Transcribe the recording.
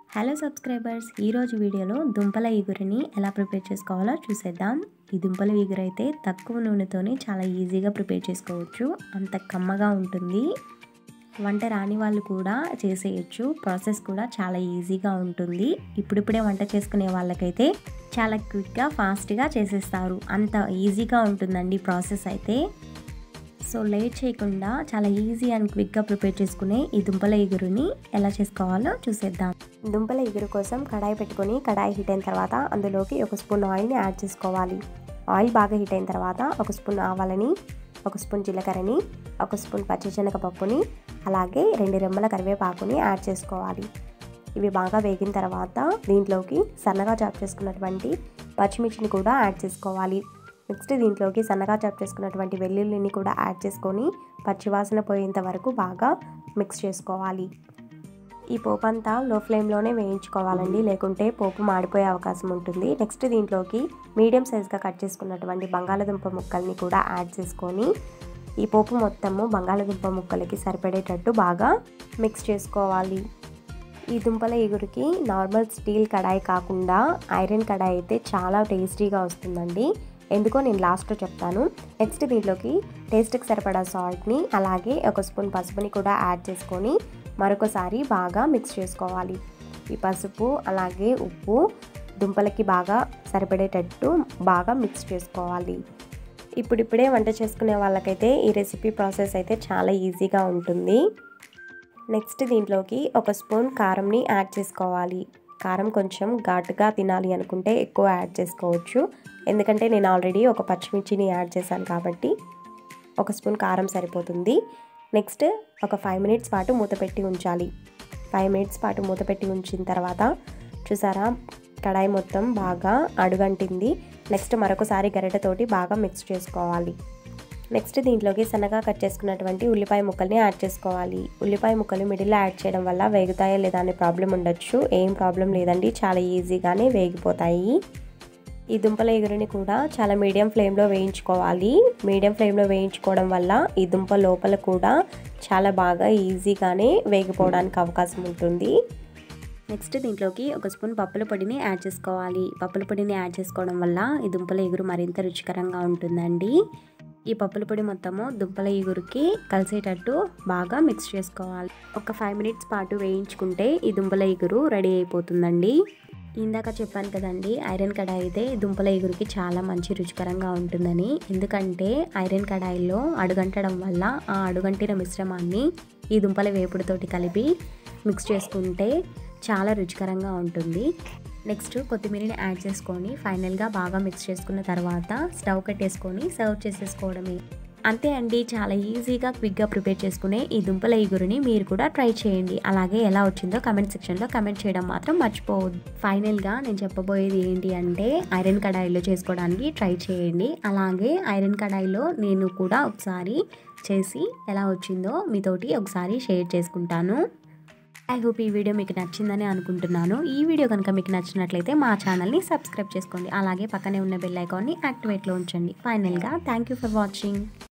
Hello subscribers, ఈరోజు వీడియోలో దుంపల ఇగురిని ఎలా ప్రిపేర్ చేసుకోవాలో చూసేద్దాం. ఈ దుంపల ఇగురు అయితే తక్కువ నూనెతోనే చాలా ఈజీగా ప్రిపేర్ చేసుకోవచ్చు. అంత కమ్మగా ఉంటుంది. వంట రాని వాళ్ళు కూడా చేసేయచ్చు. ప్రాసెస్ కూడా చాలా ఈజీగా ఉంటుంది. ఇప్పుడిప్పుడే వంట చేసుకునే వాళ్ళకైతే చాలా క్విక్గా ఫాస్ట్గా చేసేస్తారు. అంత ఈజీగా ఉంటుందండి ప్రాసెస్ అయితే. సో లేట్ చేయకుండా చాలా ఈజీ అండ్ క్విక్గా ప్రిపేర్ చేసుకునే ఈ దుంపల ఇగురుని ఎలా చేసుకోవాలో చూసేద్దాం. దుంపల ఇగురు కోసం కడాయి పెట్టుకొని కడాయి హీట్ అయిన తర్వాత అందులోకి 1 స్పూన్ ఆయిల్ని యాడ్ చేసుకోవాలి. ఆయిల్ బాగా హీట్ అయిన తర్వాత 1 స్పూన్ ఆవాలని, 1 స్పూన్ జీలకర్రని, 1 స్పూన్ పచ్చిశనగపప్పుని, అలాగే 2 రెమ్మల కరివేపాకుని యాడ్ చేసుకోవాలి. ఇవి బాగా వేగిన తర్వాత దీంట్లోకి సన్నగా చాప్ చేసుకున్నటువంటి పచ్చిమిర్చిని కూడా యాడ్ చేసుకోవాలి. నెక్స్ట్ దీంట్లోకి సన్నగా చాప్ చేసుకున్నటువంటి వెల్లుల్లిని కూడా యాడ్ చేసుకొని పచ్చివాసన పోయేంత వరకు బాగా మిక్స్ చేసుకోవాలి. ఈ పోపు అంతా లో ఫ్లేమ్లోనే వేయించుకోవాలండి, లేకుంటే పోపు మాడిపోయే అవకాశం ఉంటుంది. నెక్స్ట్ దీంట్లోకి మీడియం సైజ్గా కట్ చేసుకున్నటువంటి బంగాళదుంప ముక్కల్ని కూడా యాడ్ చేసుకొని ఈ పోపు మొత్తము బంగాళదుంప ముక్కలకి సరిపడేటట్టు బాగా మిక్స్ చేసుకోవాలి. ఈ దుంపల ఇగురికి నార్మల్ స్టీల్ కడాయి కాకుండా ఐరన్ కడాయి అయితే చాలా టేస్టీగా వస్తుందండి. ఎందుకో నేను లాస్ట్లో చెప్తాను. నెక్స్ట్ దీంట్లోకి టేస్ట్కి సరిపడా సాల్ట్ని, అలాగే 1 స్పూన్ పసుపుని కూడా యాడ్ చేసుకొని మరొకసారి బాగా మిక్స్ చేసుకోవాలి. ఈ పసుపు అలాగే ఉప్పు దుంపలకి బాగా సరిపడేటట్టు బాగా మిక్స్ చేసుకోవాలి. ఇప్పుడిప్పుడే వంట చేసుకునే వాళ్ళకైతే ఈ రెసిపీ ప్రాసెస్ అయితే చాలా ఈజీగా ఉంటుంది. నెక్స్ట్ దీంట్లోకి 1 స్పూన్ కారంని యాడ్ చేసుకోవాలి. కారం కొంచెం ఘాటుగా తినాలి అనుకుంటే ఎక్కువ యాడ్ చేసుకోవచ్చు. ఎందుకంటే నేను ఆల్రెడీ ఒక పచ్చిమిర్చిని యాడ్ చేశాను కాబట్టి 1 స్పూన్ కారం సరిపోతుంది. నెక్స్ట్ ఒక 5 మినిట్స్ పాటు మూత పెట్టి ఉంచాలి. 5 మినిట్స్ పాటు మూత పెట్టి ఉంచిన తర్వాత చూసారా, కడాయి మొత్తం బాగా అడుగంటింది. నెక్స్ట్ మరొకసారి గరిటెతోటి బాగా మిక్స్ చేసుకోవాలి. నెక్స్ట్ దీంట్లోకి సన్నగా కట్ చేసుకున్నటువంటి ఉల్లిపాయ ముక్కల్ని యాడ్ చేసుకోవాలి. ఉల్లిపాయ ముక్కలు మిడిల్లో యాడ్ చేయడం వల్ల వేగుతాయా లేదా అనే ప్రాబ్లం ఉండొచ్చు. ఏం ప్రాబ్లం లేదండి, చాలా ఈజీగానే వేగిపోతాయి. ఈ దుంపల ఇగురిని కూడా చాలా మీడియం ఫ్లేమ్లో వేయించుకోవాలి. మీడియం ఫ్లేమ్లో వేయించుకోవడం వల్ల ఈ దుంప లోపల కూడా చాలా బాగా ఈజీగానే వేగిపోవడానికి అవకాశం ఉంటుంది. నెక్స్ట్ దీంట్లోకి 1 స్పూన్ పప్పుల పొడిని యాడ్ చేసుకోవాలి. పప్పుల పొడిని యాడ్ చేసుకోవడం వల్ల ఈ దుంపల ఇగురు మరింత రుచికరంగా ఉంటుందండి. ఈ పప్పుల పొడి మొత్తము దుంపల ఇగురికి కలిసేటట్టు బాగా మిక్స్ చేసుకోవాలి. ఒక 5 మినిట్స్ పాటు వేయించుకుంటే ఈ దుంపల ఇగురు రెడీ అయిపోతుందండి. ఇందాక చెప్పాను కదండి, ఐరన్ కడాయి అయితే దుంపల ఇగురికి చాలా మంచి రుచికరంగా ఉంటుందని. ఎందుకంటే ఐరన్ కడాయిలో అడుగంటడం వల్ల ఆ అడుగంటిన మిశ్రమాన్ని ఈ దుంపల వేపుడుతోటి కలిపి మిక్స్ చేసుకుంటే చాలా రుచికరంగా ఉంటుంది. నెక్స్ట్ కొత్తిమీరని యాడ్ చేసుకొని ఫైనల్గా బాగా మిక్స్ చేసుకున్న తర్వాత స్టవ్ కట్టేసుకొని సర్వ్ చేసేసుకోవడమే. అంతే అండి, చాలా ఈజీగా క్విక్గా ప్రిపేర్ చేసుకునే ఈ దుంపల ఇగురుని మీరు కూడా ట్రై చేయండి. అలాగే ఎలా వచ్చిందో కమెంట్ సెక్షన్లో కమెంట్ చేయడం మాత్రం మర్చిపోవద్దు. ఫైనల్గా నేను చెప్పబోయేది ఏంటి అంటే, ఐరన్ కడాయిలో చేసుకోవడానికి ట్రై చేయండి. అలాగే ఐరన్ కడాయిలో నేను కూడా ఒకసారి చేసి ఎలా వచ్చిందో మీతోటి ఒకసారి షేర్ చేసుకుంటాను. ఐ హోప్ ఈ వీడియో మీకు నచ్చిందని అనుకుంటున్నాను. ఈ వీడియో కనుక మీకు నచ్చినట్లయితే మా ఛానల్ని సబ్స్క్రైబ్ చేసుకోండి. అలాగే పక్కనే ఉన్న బెల్ ఐకాన్ని యాక్టివేట్లో ఉంచండి. ఫైనల్గా థ్యాంక్ యూ ఫర్ వాచింగ్.